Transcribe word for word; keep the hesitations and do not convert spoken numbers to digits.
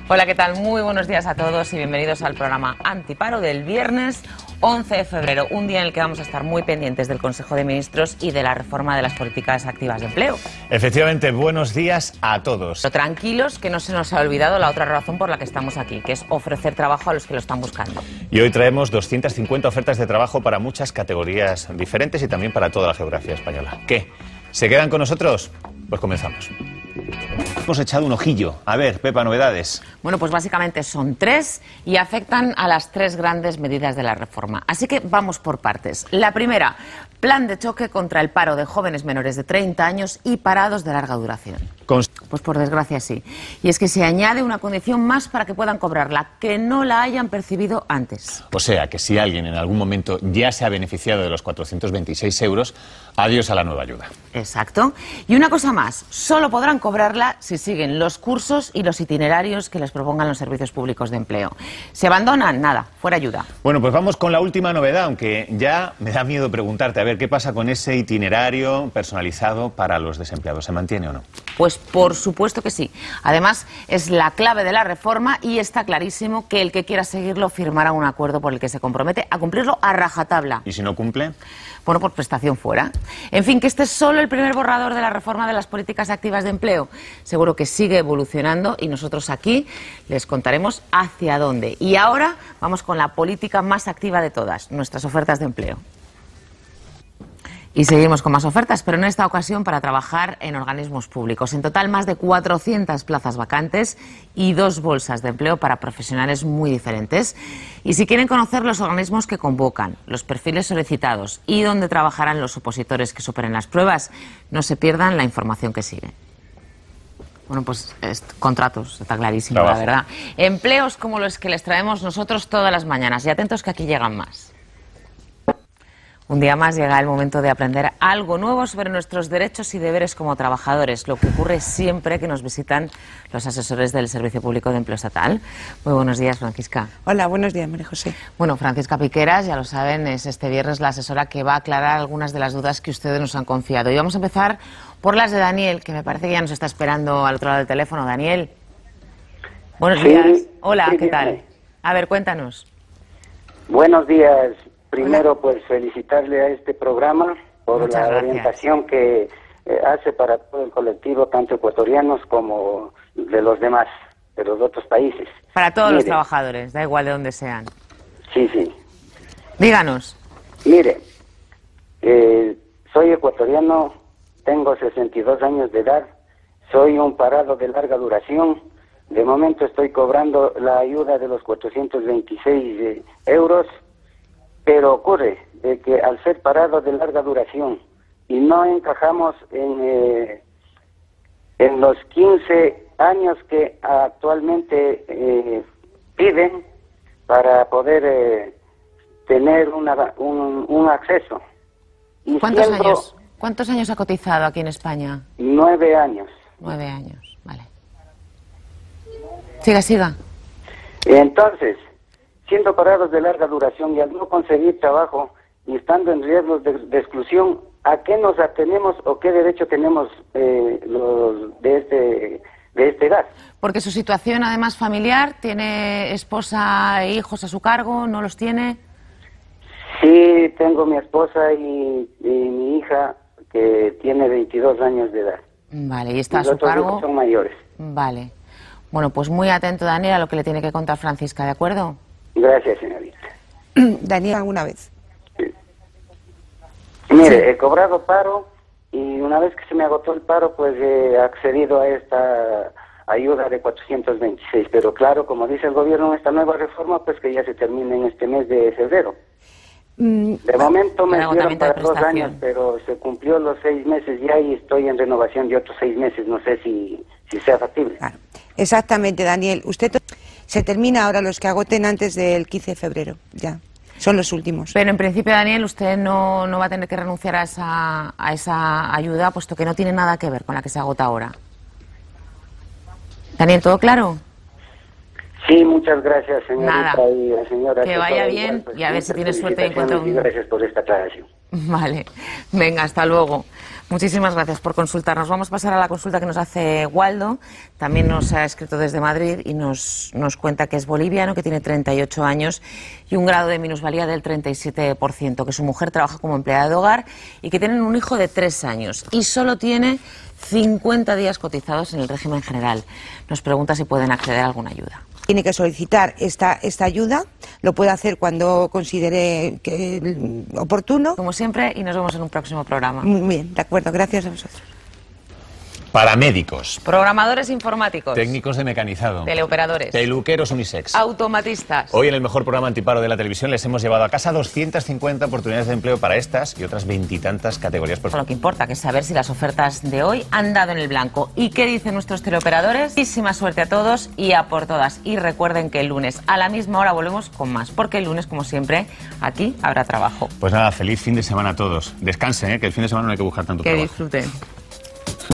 Hola, ¿qué tal? Muy buenos días a todos y bienvenidos al programa Antiparo del viernes once de febrero, un día en el que vamos a estar muy pendientes del Consejo de Ministros y de la reforma de las políticas activas de empleo. Efectivamente, buenos días a todos. Pero tranquilos, que no se nos ha olvidado la otra razón por la que estamos aquí, que es ofrecer trabajo a los que lo están buscando. Y hoy traemos doscientas cincuenta ofertas de trabajo para muchas categorías diferentes y también para toda la geografía española. ¿Qué? ¿Se quedan con nosotros? Pues comenzamos. Hemos echado un ojillo. A ver, Pepa, novedades. Bueno, pues básicamente son tres y afectan a las tres grandes medidas de la reforma. Así que vamos por partes. La primera, plan de choque contra el paro de jóvenes menores de treinta años y parados de larga duración. Con... Pues por desgracia sí. Y es que se añade una condición más para que puedan cobrarla, que no la hayan percibido antes. O sea, que si alguien en algún momento ya se ha beneficiado de los cuatrocientos veintiséis euros, adiós a la nueva ayuda. Exacto. Y una cosa más, solo podrán cobrarla si siguen los cursos y los itinerarios que les propongan los servicios públicos de empleo. Si abandonan, nada, fuera ayuda. Bueno, pues vamos con la última novedad, aunque ya me da miedo preguntarte, a ver, ¿qué pasa con ese itinerario personalizado para los desempleados? ¿Se mantiene o no? Pues por supuesto que sí. Además, es la clave de la reforma y está clarísimo que el que quiera seguirlo firmará un acuerdo por el que se compromete a cumplirlo a rajatabla. ¿Y si no cumple? Bueno, por prestación fuera. En fin, que este es solo el primer borrador de la reforma de las políticas activas de empleo. Seguro que sigue evolucionando y nosotros aquí les contaremos hacia dónde. Y ahora vamos con la política más activa de todas, nuestras ofertas de empleo. Y seguimos con más ofertas, pero en esta ocasión para trabajar en organismos públicos. En total, más de cuatrocientas plazas vacantes y dos bolsas de empleo para profesionales muy diferentes. Y si quieren conocer los organismos que convocan, los perfiles solicitados y dónde trabajarán los opositores que superen las pruebas, no se pierdan la información que sigue. Bueno, pues es, contratos, está clarísimo, Trabajo. La verdad. Empleos como los que les traemos nosotros todas las mañanas. Y atentos que aquí llegan más. Un día más llega el momento de aprender algo nuevo sobre nuestros derechos y deberes como trabajadores, lo que ocurre siempre que nos visitan los asesores del Servicio Público de Empleo Estatal. Muy buenos días, Francisca. Hola, buenos días, María José. Bueno, Francisca Piqueras, ya lo saben, es este viernes la asesora que va a aclarar algunas de las dudas que ustedes nos han confiado. Y vamos a empezar por las de Daniel, que me parece que ya nos está esperando al otro lado del teléfono. Daniel. Buenos sí, días. Hola, sí, ¿qué tal? A ver, cuéntanos. Buenos días. Primero, pues felicitarle a este programa por Muchas la gracias. orientación que eh, hace para todo el colectivo, tanto ecuatorianos como de los demás, de los otros países. Para todos Mire, los trabajadores, da igual de dónde sean. Sí, sí. Díganos. Mire, eh, soy ecuatoriano, tengo sesenta y dos años de edad, soy un parado de larga duración. De momento estoy cobrando la ayuda de los cuatrocientos veintiséis eh, euros. Pero ocurre de que al ser parado de larga duración y no encajamos en, eh, en los quince años que actualmente eh, piden para poder eh, tener una, un, un acceso. Y ¿Cuántos siendo años? ¿Cuántos años ha cotizado aquí en España? Nueve años. Nueve años, vale. Siga, siga. Entonces, siendo parados de larga duración y al no conseguir trabajo y estando en riesgo de, de exclusión, ¿a qué nos atenemos o qué derecho tenemos eh, los de este de esta edad? Porque su situación, además familiar, tiene esposa e hijos a su cargo, ¿no los tiene? Sí, tengo mi esposa y, y mi hija que tiene veintidós años de edad. Vale, y está y a su los otros cargo. hijos son mayores. Vale. Bueno, pues muy atento, Daniel, a lo que le tiene que contar Francisca, ¿de acuerdo? Gracias, señorita. Daniel, una vez. Sí. Mire, Sí. he cobrado paro y una vez que se me agotó el paro, pues he accedido a esta ayuda de cuatrocientos veintiséis. Pero claro, como dice el gobierno, esta nueva reforma, pues que ya se termina en este mes de febrero. Mm, De momento me el dieron agotamiento de para dos prestación. años, pero se cumplió los seis meses ya y estoy en renovación de otros seis meses. No sé si, si sea factible. claro. Exactamente, Daniel. Usted to- se termina ahora los que agoten antes del quince de febrero. Ya. Son los últimos. Pero en principio, Daniel, usted no, no va a tener que renunciar a esa, a esa ayuda, puesto que no tiene nada que ver con la que se agota ahora. Daniel, ¿todo claro? Sí, muchas gracias, señorita Nada. y la señora. Que vaya todo bien igual, pues, y a ver si muchas tiene suerte y encuentra felicitaciones un... y gracias por esta aclaración. Vale, venga, hasta luego. Muchísimas gracias por consultarnos. Vamos a pasar a la consulta que nos hace Waldo. También nos ha escrito desde Madrid y nos, nos cuenta que es boliviano, que tiene treinta y ocho años y un grado de minusvalía del treinta y siete por ciento, que su mujer trabaja como empleada de hogar y que tienen un hijo de tres años y solo tiene cincuenta días cotizados en el régimen general. Nos pregunta si pueden acceder a alguna ayuda. Tiene que solicitar esta, esta ayuda, lo puede hacer cuando considere que oportuno. Como siempre, y nos vemos en un próximo programa. Muy bien, de acuerdo, gracias a vosotros. Paramédicos. Programadores informáticos. Técnicos de mecanizado. Teleoperadores. Peluqueros unisex. Automatistas. Hoy en el mejor programa antiparo de la televisión les hemos llevado a casa doscientas cincuenta oportunidades de empleo para estas y otras veintitantas categorías. Por Lo que importa, que es saber si las ofertas de hoy han dado en el blanco. ¿Y qué dicen nuestros teleoperadores? Muchísima suerte a todos y a por todas. Y recuerden que el lunes a la misma hora volvemos con más, porque el lunes, como siempre, aquí habrá trabajo. Pues nada, feliz fin de semana a todos. Descansen, ¿eh? Que el fin de semana no hay que buscar tanto que trabajo. disfruten.